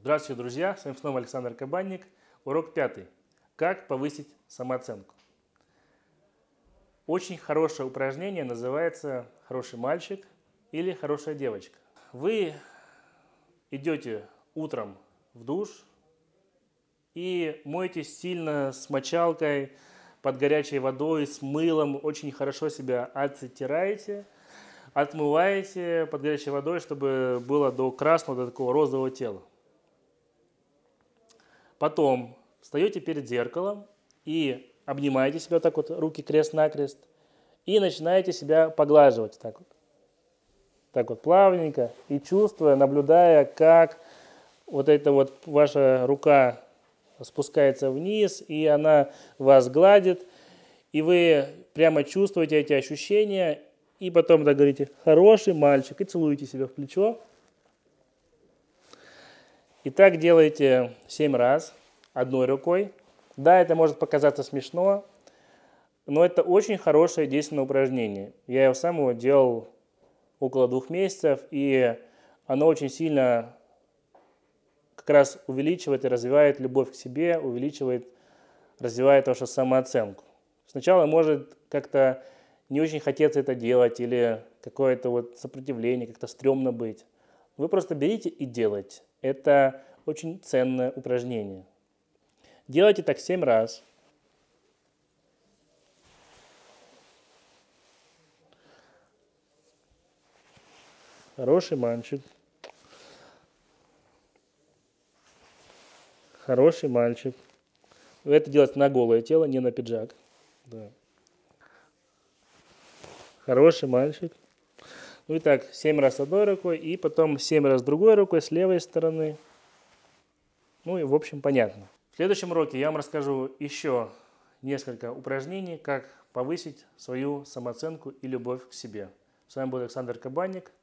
Здравствуйте, друзья! С вами снова Александр Кабанник. Урок 5. Как повысить самооценку. Очень хорошее упражнение называется «Хороший мальчик» или «Хорошая девочка». Вы идете утром в душ и моетесь сильно с мочалкой, под горячей водой, с мылом, очень хорошо себя оттираете, отмываете под горячей водой, чтобы было до красного, до такого розового тела. Потом встаете перед зеркалом и обнимаете себя так вот, руки крест-накрест, и начинаете себя поглаживать так вот плавненько, и чувствуя, наблюдая, как вот эта вот ваша рука спускается вниз, и она вас гладит, и вы прямо чувствуете эти ощущения, и потом так говорите «хороший мальчик» и целуете себя в плечо. И так делаете 7 раз одной рукой. Да, это может показаться смешно, но это очень хорошее действенное упражнение. Я его сам делал около 2 месяцев, и оно очень сильно как раз увеличивает и развивает любовь к себе, развивает вашу самооценку. Сначала может как-то не очень хотеться это делать, или какое-то вот сопротивление, как-то стрёмно быть. Вы просто берите и делайте. Это очень ценное упражнение. Делайте так 7 раз. Хороший мальчик. Хороший мальчик. Вы это делаете на голое тело, не на пиджак. Да. Хороший мальчик. Ну и так, 7 раз одной рукой, и потом 7 раз другой рукой с левой стороны. Ну и в общем понятно. В следующем уроке я вам расскажу еще несколько упражнений, как повысить свою самооценку и любовь к себе. С вами был Александр Кабанник.